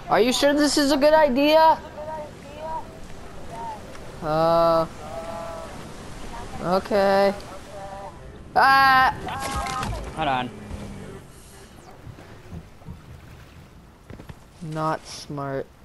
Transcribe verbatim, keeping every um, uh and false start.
Are you sure this is a good idea? Uh. Okay. Ah! Hold on. Not smart.